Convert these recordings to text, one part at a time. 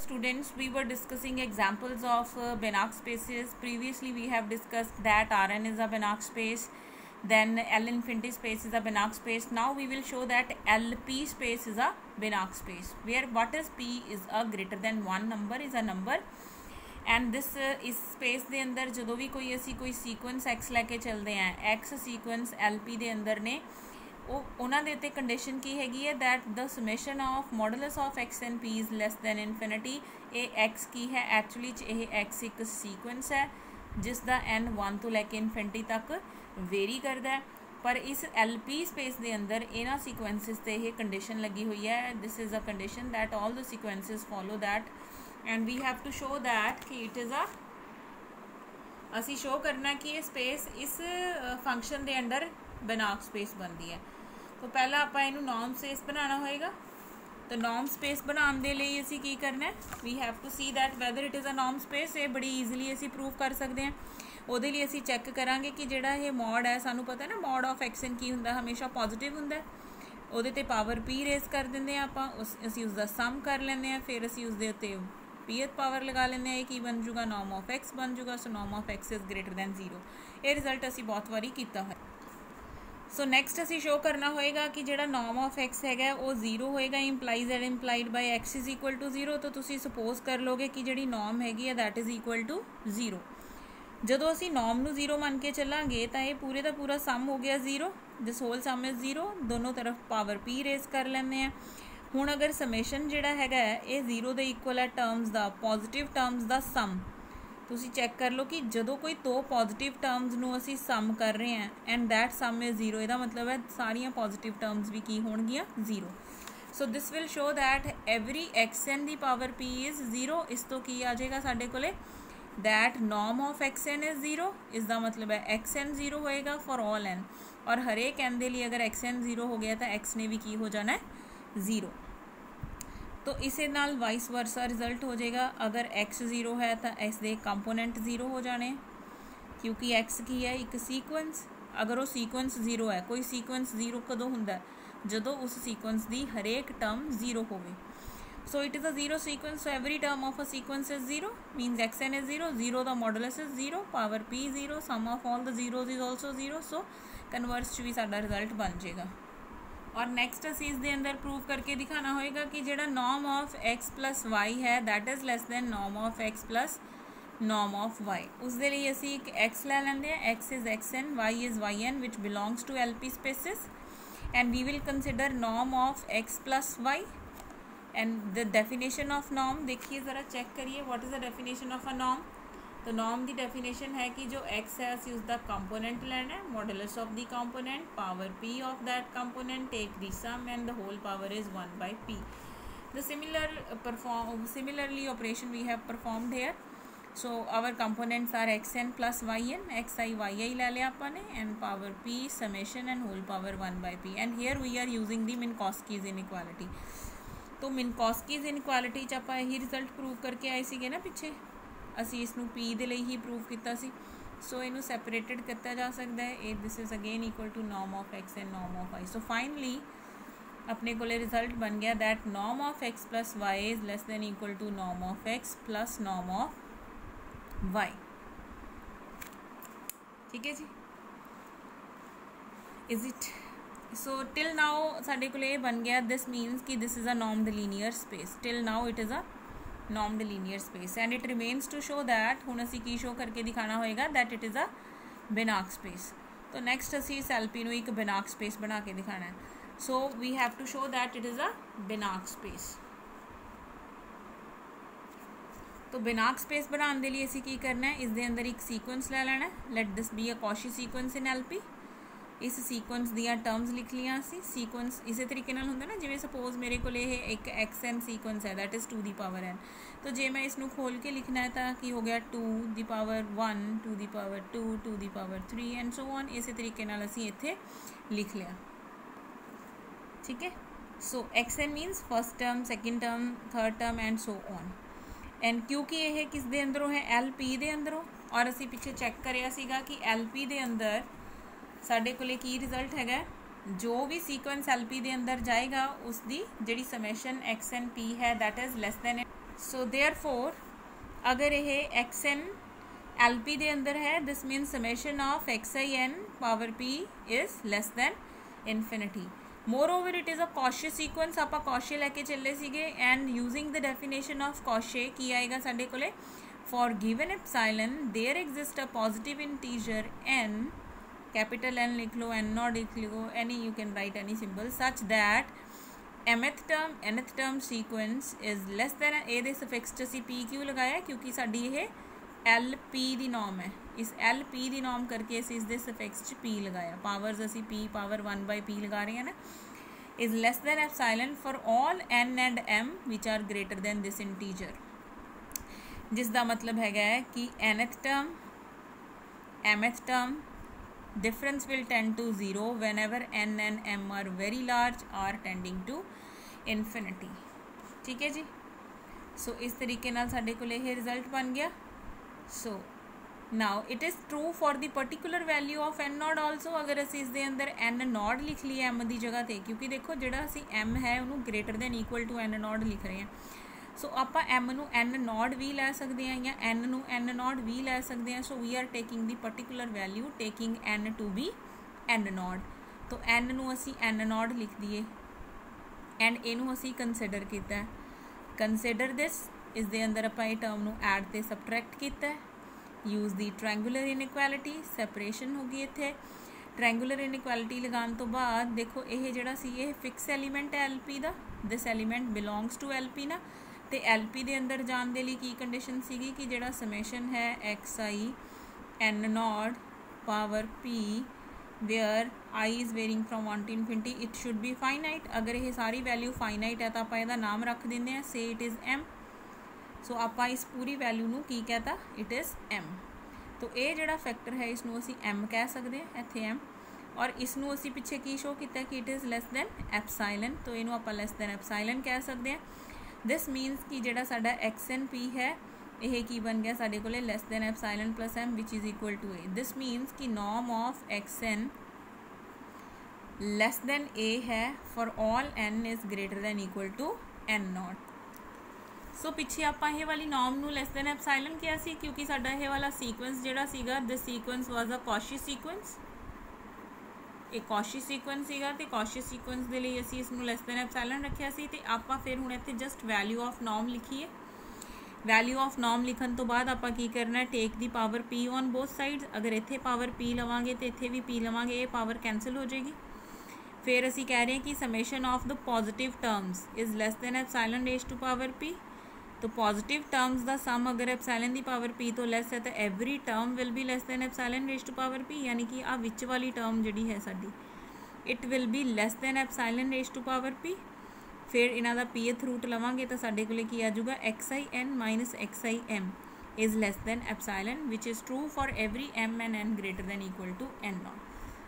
students, we were discussing examples of Banach spaces. Previously we have discussed that Rn is a Banach space, then L infinity space is a Banach space. Now we will show that LP space is a Banach space, where what is P is a greater than one number is a number, and this इस space ਦੇ अंदर ਜਦੋਂ ਵੀ ਕੋਈ ਅਸੀਂ ਕੋਈ sequence x ਲੈ ਕੇ ਚੱਲਦੇ ਹਾਂ, x sequence LP ਦੇ ਅੰਦਰ ਨੇ, ਉਹਨਾਂ ਦੇ ਉੱਤੇ ਕੰਡੀਸ਼ਨ ਕੀ ਹੈਗੀ ਹੈ that the summation of modulus of x and p is less than infinity। ਇਹ x ਕੀ ਹੈ, ਐਕਚੁਅਲੀ 'ਚ ਇਹ x ਇੱਕ ਸੀਕੁਐਂਸ ਹੈ ਜਿਸ ਦਾ n 1 ਤੋਂ ਲੈ ਕੇ ਇਨਫਿਨਿਟੀ ਤੱਕ ਵੇਰੀ ਕਰਦਾ ਹੈ, ਪਰ ਇਸ LP ਸਪੇਸ ਦੇ ਅੰਦਰ ਇਹਨਾਂ ਸੀਕੁਐਂਸਿਸ ਤੇ ਇਹ ਕੰਡੀਸ਼ਨ ਲੱਗੀ ਹੋਈ ਹੈ। This is a condition that all the sequences follow that, and we have to show that कि it is a ਅਸੀਂ ਸ਼ੋ ਕਰਨਾ ਕਿ ਇਹ ਸਪੇਸ ਇਸ ਫੰਕਸ਼ਨ ਦੇ ਅੰਡਰ Banach स्पेस बनती है। तो पहला आप इनू नॉर्म स्पेस बनाना होएगा। तो नॉर्म स्पेस बनाने दे लिए असी की करना है, we have to see that whether it is a norm space. ये बड़ी ईजिली असी प्रूव कर सकते हैं। ਉਹਦੇ ਲਈ ਅਸੀਂ ਚੈੱਕ ਕਰਾਂਗੇ ਕਿ ਜਿਹੜਾ ਇਹ ਮੋਡ ਹੈ, ਸਾਨੂੰ ਪਤਾ ਨਾ ਮੋਡ ਆਫ ਐਕਸਨ ਕੀ ਹੁੰਦਾ, ਹਮੇਸ਼ਾ ਪੋਜ਼ਿਟਿਵ ਹੁੰਦਾ। ਉਹਦੇ ਤੇ ਪਾਵਰ p ਰੇਜ਼ ਕਰ ਦਿੰਦੇ ਆ ਆਪਾਂ, ਅਸੀਂ ਉਸ ਦਾ ਸਮ ਕਰ ਲੈਂਦੇ ਆ, ਫਿਰ ਅਸੀਂ ਉਸ ਦੇ ਉੱਤੇ pth ਪਾਵਰ ਲਗਾ ਲੈਂਦੇ ਆ। ਇਹ ਕੀ ਬਣ ਜੂਗਾ, ਨੋਰਮ ਆਫ x ਬਣ ਜੂਗਾ। So norm of x is greater than 0। ਇਹ ਰਿਜ਼ਲਟ ਅਸੀਂ ਬਹੁਤ ਵਾਰੀ ਕੀਤਾ ਹੈ। सो नैक्सट असी शो करना होएगा कि जिहड़ा नॉर्म ऑफ एक्स है वो 0 होएगा, implies and implied by X is equal to 0। तो तुसी सपोज कर लोगे कि जिहड़ी नॉर्म हैगी है दैट इज़ इक्वल टू 0। जदों असी नॉर्म नू 0 मान के चलांगे तो ये पूरे का पूरा सम हो गया 0। This whole sum is 0। दोनों तरफ पावर p रेज कर लैंदे हैं। हुण अगर समेशन जिहड़ा हैगा ये 0 दे इक्वल है टर्म्स दा, पॉजिटिव टर्म्स दा सम। ਤੁਸੀਂ ਚੈੱਕ ਕਰ ਲਓ ਕਿ ਜਦੋਂ ਕੋਈ ਦੋ ਪੋਜ਼ਿਟਿਵ ਟਰਮਸ ਨੂੰ ਅਸੀਂ ਸਮ ਕਰ ਰਹੇ ਹਾਂ ਐਂਡ ਦੈਟ ਸਮ ਇਜ਼ 0, ਇਹਦਾ ਮਤਲਬ ਹੈ ਸਾਰੀਆਂ ਪੋਜ਼ਿਟਿਵ ਟਰਮਸ ਵੀ ਕੀ ਹੋਣਗੀਆਂ, 0। So this will show that every xn ਦੀ ਪਾਵਰ p ਇਜ਼ 0। ਇਸ ਤੋਂ ਕੀ ਆ ਜਾਏਗਾ ਸਾਡੇ ਕੋਲੇ, that norm of xn is 0। इस दा मतलब है xn 0 होएगा फॉर ऑल n, और हर एक n के लिए अगर xn 0 हो गया तो x ने भी की हो जाना है 0। तो इसे नाल वाइस वर्सा रिजल्ट हो जाएगा। अगर x 0 है तो इस दे कंपोनेंट 0 हो जाने, क्योंकि x की है एक सीक्वेंस। अगर वो सीक्वेंस 0 है, कोई सीक्वेंस 0 कदों हुंदा जदों उस सीक्वेंस की हरेक टर्म 0 होवे। So it is a 0 sequence. So every term of a sequence is 0 minus xn is 0। 0 the modulus is 0, power p 0, sum of all the zeros is also 0। So converse भी साडा result बन जाएगा। और next असी इस दे अंदर prove करके दिखाना होएगा कि जिहड़ा norm of x plus Y है that is less than norm of x plus norm of y। उस दे लिए असी एक x लै लैंदे हैं, x is xn, y is yn which belongs to LP spaces, and we will consider norm of x plus y। And the definition of norm देखिए ज़रा, check करिए what is the definition of a norm. तो norm की definition है कि जो x है असी उसका कंपोनेंट लेना है, modulus of the component, power p of that component, take the sum and the whole power is 1 by p। The similarly operation we have performed here। so our components are xn plus yn, xi yi ले लिया अपन ने, and power p summation and whole power 1 by p। and here we are using the Minkowski's inequality। तो Minkowski's inequality च आपां यही result prove करके आए सीगे ना पिछे, ਅਸੀਂ ਇਸ ਨੂੰ p ਦੇ ਲਈ ਹੀ ਪ੍ਰੂਵ ਕੀਤਾ ਸੀ। ਸੋ ਇਹਨੂੰ ਸੈਪਰੇਟਡ ਕੀਤਾ ਜਾ ਸਕਦਾ ਹੈ। ਇਹ this is again equal to norm of x and norm of y। So finally ਆਪਣੇ ਕੋਲੇ ਰਿਜ਼ਲਟ ਬਣ ਗਿਆ that norm of x plus y is less than equal to norm of x plus norm of y। ਠੀਕ ਹੈ ਜੀ, is it. So till now ਸਾਡੇ ਕੋਲ ਇਹ ਬਣ ਗਿਆ, ਦਿਸ ਮੀਨਸ ਕਿ this is a normed linear space. Till now it is a normed linear space, and it remains to show that हुण असी की शो करके दिखाना होएगा that it is a Banach space. तो नैक्सट असी इस LP नूं एक Banach स्पेस बना के दिखाना है। So we have to show that it is a Banach space. तो Banach स्पेस बनाने के लिए असी की करना है, इस दे अंदर एक सीक्वेंस ले लेना है। Let this be a Cauchy sequence in LP। इस सीक्वेंस दियाँ टर्म्स लिख लिया सी। सीक्वेंस इस तरीके नाल हुंदा ना, जिवें सपोज मेरे को एक xn सीक्वेंस है that is 2 the power n। तो जे मैं इसनूं खोल के लिखना है तो की हो गया 2 the power 1, 2 the power 2, 2 the power 3 and so on. इस तरीके नाल असीं इत्थे लिख लिया। ठीक है। So xn minus first term, second term, third term and so on. And क्योंकि यह किस दे अंदरों है, LP दे अंदरों, और असीं पिछे चैक करिया सीगा कि LP दे अंदर साडे कोले की रिजल्ट हैगा, जो भी सीक्वेंस LP दे अंदर जाएगा उसकी जिहड़ी समेशन xn p है that is less than so therefore अगर ये एक्स एन एल पी दे अंदर है, this mean summation of x i n power p is less than infinity. Moreover it is a Cauchy sequence, आप Cauchy लैके चले सीगे and using the definition of Cauchy की आएगा साडे कोले, for given epsilon there exist a positive integer n, capital N लिख लो, n naught लिख लो, any you can write any symbol such that nth term sequence is less than a suffix च असी P क्यों लगाया क्योंकि साडी ये एल पी दी norm है, इस एल पी दी नॉर्म करके असी इस दे सफिक्स च पी लगाया, पावर्स असी पी पावर 1/p लगा रहे हैं ना। Is less than epsilon for all n and m which are greater than this integer, जिसका मतलब है कि nth term mth term difference will tend to 0 whenever n and m are very large or tending to infinity। ठीक है जी। सो इस तरीके नाल साडे कोल ये रिजल्ट बन गया। So now it is true for the particular value of n naught also, अगर असी इस दे अंदर एन नॉड लिख लीए एम की जगह पर, क्योंकि देखो जो असी एम है उन्होंने greater than equal to n naught लिख रहे हैं। सो आप एम नू एन नॉड भी लै सकते हैं या एन नू एन नॉड भी लै सकते हैं। So we are taking the particular value taking n to be n naught, तो एन नू असी एन नॉड लिख दिए एंड इनू असी कंसिडर किया है। कंसिडर दिस इस दे अंदर आप ये टर्म नू ऐड ते सबट्रैक्ट किया है, use the triangular inequality, separation होगी इत्थे। ट्रायंगुलर इनइक्वैलिटी लगाने तो बाद देखो ये जिहड़ा सी ये फिक्स एलीमेंट है एल पी का, this element belongs to l p ना, तो एल पी के अंदर जाने के लिए की कंडीशन सी कि जोड़ा समेशन है x i n naught power p where i is varying from 1 to infinity, it should be finite. अगर ये सारी वैल्यू फाइनाइट है तो आप इसका नाम रख देंगे हैं, से इट इज़ एम। सो आप इस पूरी वैल्यू नू की कहता, इट इज़ एम। तो ये जोड़ा फैक्टर है इसनों असी एम कह सकते हैं, इत्थे एम, और इसनों असी पिछे की शो किया कि it is less than epsilon, तो इनू आप लेस दैन एप्सिलॉन कह सकते हैं। दिस मीनस कि जोड़ा साडा एक्स एन पी है यह की बन गया साडे कोले less than epsilon plus m which is equal to a. This means कि norm of x n less than a है for all n is greater than equal to n naught. So पिछे आप ये वाली नॉर्म नू less than epsilon किया सी क्योंकि साडा ये वाला सीक्वेंस जोड़ा सीगा, this sequence was a Cauchy sequence, एक कॉशी सीक्वेंस सीगा ते कॉशी सीक्वेंस दे लिए असी इसनू लेस दैन एप्सिलॉन रखिया सी। ते आपां फिर हुण इत्थे जस्ट वैल्यू ऑफ नॉर्म लिखीए। वैल्यू ऑफ नॉर्म लिखण तो बाद आपां की करना है, take the power p on both sides. अगर इत्थे पावर पी लवांगे तो इत्थे भी पी लवांगे, ये पावर कैंसल हो जाएगी। फिर असी कह रहे हैं कि summation of the positive terms is less than epsilon raise to power p, तो पॉजिटिव टर्म्स का सम अगर एप्सिलॉन की पावर पी तो लैस है तो every term will be less than epsilon raise to power p, यानी कि आ विच वाली टर्म जी है साडी it will be less than epsilon raise to power p. फिर इन्हां दा पीएथ रूट लवांगे तो साडे कोले की आ जाऊगा x i n minus x i m is less than epsilon which is true for every m and n greater than equal to n naught.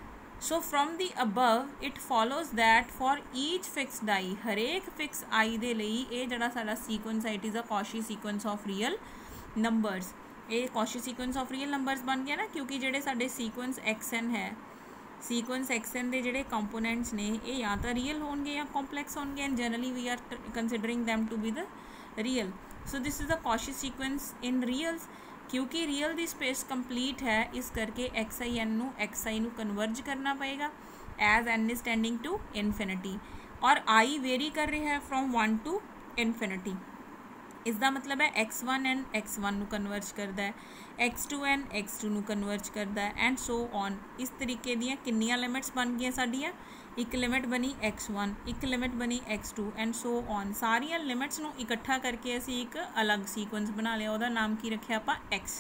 So from the above it follows that for each fixed i, हरेक fix आई दे लई ये जड़ा साडा sequence है it is a Cauchy sequence of real numbers. ये Cauchy sequence of real numbers बन गया ना क्योंकि जेडे साडे सीक्वेंस एक्स एन है, सीक्वेंस एक्स एन के जोड़े कंपोनेंट्स ने ये या तो रियल होंगे या कॉम्पलैक्स होंगे and generally we are considering them to be the real. So this is the Cauchy sequence in reals. क्योंकि रियल दी स्पेस कंप्लीट है इस करके एक्स आई एन नू एक्स आई नू कन्वर्ज करना पएगा as n is tending to infinity, और आई वेरी कर रहा है फ्रॉम 1 to इनफिनिटी। इसका मतलब है x1 एन x1 नू कन्वर्ज करता है, x2 एन x2 नू कन्वर्ज करता है एंड सो ऑन। इस तरीके दियाँ किन्नियां लिमिट्स बन गई साडियां, एक लिमिट बनी x1, एक लिमिट बनी x2 एंड सो ऑन। सारिया लिमिट्स नू इकट्ठा करके असी एक अलग सीक्वेंस बना लिया, उसका नाम की रखिया आपां x।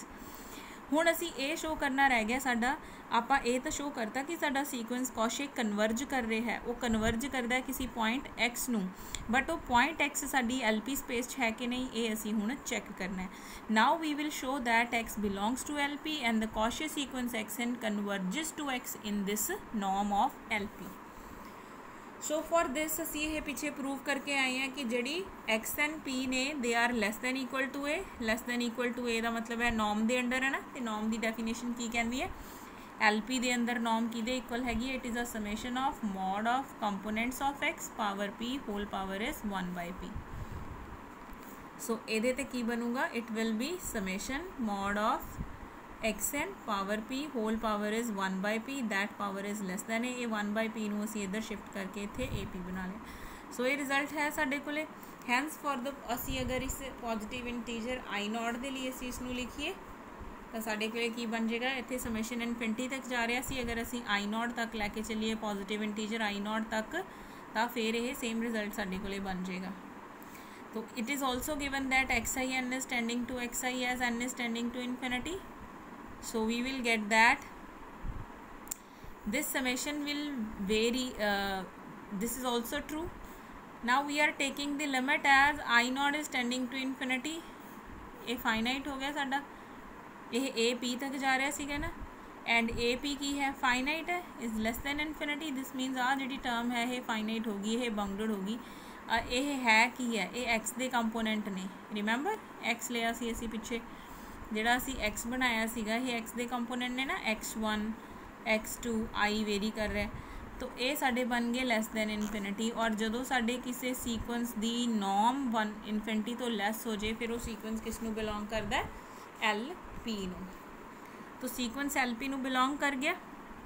हुण असी ये शो करना रह गया साडा, आपां ये तो शो करता कि साडा सीक्वेंस कॉशे कन्वर्ज कर रहा है, वो कन्वर्ज करता है किसी पॉइंट x नू, बट वो पॉइंट x साडी एल पी स्पेस है कि नहीं ये असी हुण चैक करना है। Now we will show that x belongs to l p and the Cauchy sequence x n converges to x in this norm of l p. So for this असी ये पिछे प्रूव करके आए हैं कि जी एक्स एन पी ने they are less than equal to a. Less than equal to a का मतलब है नॉर्म के अंडर है ना, तो नॉर्म की डेफिनेशन की कहती है एल पी के अंदर नॉर्म कि इक्वल हैगी, it is a summation of mod of components of x power p whole power is 1/p। So ਇਹਦੇ ਤੇ ਕੀ ਬਣੂਗਾ, it will be summation mod of xn power p whole power is 1/p, that power is less than ਇਹ 1/p ਨੂੰ ਅਸੀਂ ਇੱਧਰ shift ਕਰਕੇ ਇੱਥੇ ap ਬਣਾ ਲਿਆ। ਸੋ ਇਹ ਰਿਜ਼ਲਟ ਹੈ ਸਾਡੇ ਕੋਲੇ। ਹੈਂਸ ਫॉर द ਅਸੀਂ ਅਗਰ ਇਸ ਪੋਜ਼ਿਟਿਵ ਇੰਟੀਜਰ i0 ਦੇ ਲਈ ਅਸੀਂ ਇਸ ਨੂੰ ਲਿਖੀਏ ਤਾਂ ਸਾਡੇ ਕੋਲੇ ਕੀ ਬਣ ਜਾਏਗਾ, ਇੱਥੇ ਸਮੇਸ਼ਨ ਇਨਫਿਨਿਟੀ ਤੱਕ ਜਾ ਰਿਹਾ ਸੀ, ਅਗਰ ਅਸੀਂ i0 ਤੱਕ ਲੈ ਕੇ ਚੱਲੀਏ ਪੋਜ਼ਿਟਿਵ ਇੰਟੀਜਰ i0 ਤੱਕ ਤਾਂ ਫਿਰ ਇਹ ਸੇਮ ਰਿਜ਼ਲਟ ਸਾਡੇ ਕੋਲੇ ਬਣ ਜਾਏਗਾ। तो it is also given that xin is tending to xi as n is tending to infinity, so we will get that this summation will vary, this is also true. Now we are taking the limit as i0 is tending to infinity, ये finite हो गया साडा, ये a p तक जा रहा सीगा ना, एंड ए पी की है फाइनाइट है, is less than infinity, this means आ जी टर्म है ये फाइनाइट होगी, ये बाउंडेड होगी। ਇਹ ਹੈ ਕੀ ਹੈ, ਇਹ x ਦੇ ਕੰਪੋਨੈਂਟ ਨੇ, ਰਿਮੈਂਬਰ x ਲਿਆ ਸੀ ਅਸੀਂ ਪਿੱਛੇ, ਜਿਹੜਾ ਅਸੀਂ x ਬਣਾਇਆ ਸੀਗਾ ਇਹ x ਦੇ ਕੰਪੋਨੈਂਟ ਨੇ ਨਾ, x1 x2 i ਵੇਰੀ ਕਰ ਰਿਹਾ, तो ਇਹ ਸਾਡੇ ਬਣ ਗਏ ਲੈਸ ਦੈਨ ਇਨਫਿਨਿਟੀ। ਔਰ ਜਦੋਂ ਸਾਡੇ ਕਿਸੇ ਸੀਕੁਐਂਸ ਦੀ ਨੋਰਮ 1 ਇਨਫਿਨਿਟੀ ਤੋਂ ਲੈਸ ਹੋ ਜੇ ਫਿਰ ਉਹ ਸੀਕੁਐਂਸ ਕਿਸ ਨੂੰ ਬਿਲੋਂਗ ਕਰਦਾ ਹੈ, LP ਨੂੰ। तो सीक्वेंस LP ਨੂੰ ਬਿਲੋਂਗ ਕਰ ਗਿਆ,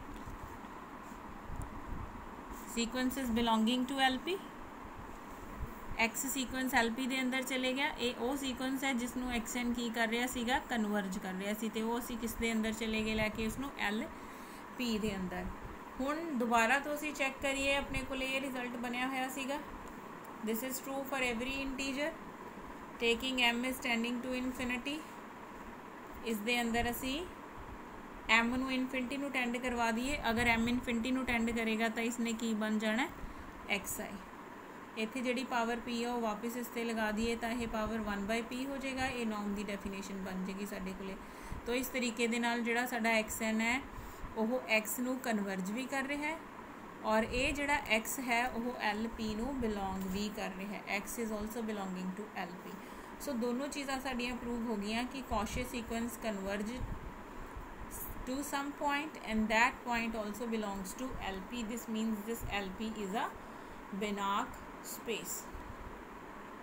sequence is belonging to LP, x sequence LP ਦੇ ਅੰਦਰ ਚਲੇ ਗਿਆ, ਇਹ ਉਹ ਸੀਕੁਐਂਸ ਹੈ ਜਿਸ ਨੂੰ xn ਕੀ ਕਰ ਰਿਹਾ ਸੀਗਾ, ਕਨਵਰਜ ਕਰ ਰਿਹਾ ਸੀ, ਤੇ ਉਹ ਅਸੀਂ ਕਿਸ ਦੇ ਅੰਦਰ ਚਲੇ ਗਏ ਲੈ ਕੇ ਉਸ ਨੂੰ LP ਦੇ ਅੰਦਰ। ਹੁਣ ਦੁਬਾਰਾ ਤੋਂ ਅਸੀਂ ਚੈੱਕ ਕਰੀਏ ਆਪਣੇ ਕੋਲ ਇਹ ਰਿਜ਼ਲਟ ਬਣਿਆ ਹੋਇਆ ਸੀਗਾ, this is true for every integer taking m is tending to infinity. ਇਸ ਦੇ ਅੰਦਰ ਅਸੀਂ m ਨੂੰ ਇਨਫਿਨਿਟੀ ਨੂੰ ਟੈਂਡ ਕਰਵਾ ਦਈਏ, ਅਗਰ m ਇਨਫਿਨਿਟੀ ਨੂੰ ਟੈਂਡ ਕਰੇਗਾ ਤਾਂ ਇਸਨੇ ਕੀ ਬਣ ਜਾਣਾ, xi। ਇੱਥੇ ਜਿਹੜੀ ਪਾਵਰ p ਆ ਉਹ ਵਾਪਸ ਇਸ 'ਤੇ ਲਗਾ ਦਈਏ ਤਾਂ ਇਹ ਪਾਵਰ 1/p ਹੋ ਜਾਏਗਾ, ਇਹ ਨੋਰਮ ਦੀ ਡੈਫੀਨੇਸ਼ਨ ਬਣ ਜਾਏਗੀ ਸਾਡੇ ਕੋਲੇ। ਤਾਂ ਇਸ ਤਰੀਕੇ ਦੇ ਨਾਲ ਜਿਹੜਾ ਸਾਡਾ xn ਹੈ ਉਹ x ਨੂੰ ਕਨਵਰਜ ਵੀ ਕਰ ਰਿਹਾ ਹੈ, ਔਰ ਇਹ ਜਿਹੜਾ x ਹੈ ਉਹ LP ਨੂੰ ਬਿਲੋਂਗ ਵੀ ਕਰ ਰਿਹਾ ਹੈ, x is also belonging to LP। So ਦੋਨੋਂ ਚੀਜ਼ਾਂ ਸਾਡੀਆਂ ਪ੍ਰੂਵ ਹੋ ਗਈਆਂ ਕਿ Cauchy sequence converge to some point and that point also belongs to LP. This means this LP is a Banach space.